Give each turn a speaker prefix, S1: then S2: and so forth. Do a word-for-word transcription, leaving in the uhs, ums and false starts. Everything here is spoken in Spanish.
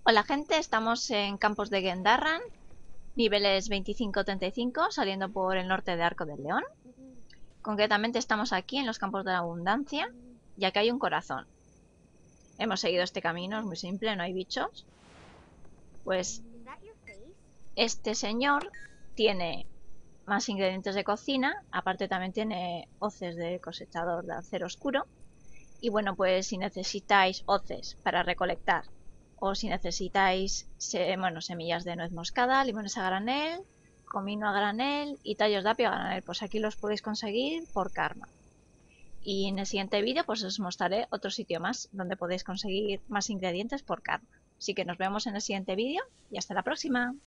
S1: Hola gente, estamos en campos de Gendarran, niveles veinticinco treinta y cinco, saliendo por el norte de Arco del León. Concretamente estamos aquí en los campos de la abundancia, ya que hay un corazón. Hemos seguido este camino, es muy simple, no hay bichos. Pues este señor tiene más ingredientes de cocina, aparte también tiene hoces de cosechador de acero oscuro. Y bueno, pues si necesitáis hoces para recolectar, o si necesitáis se, bueno, semillas de nuez moscada, limones a granel, comino a granel y tallos de apio a granel, pues aquí los podéis conseguir por karma. Y en el siguiente vídeo pues os mostraré otro sitio más donde podéis conseguir más ingredientes por karma. Así que nos vemos en el siguiente vídeo y hasta la próxima.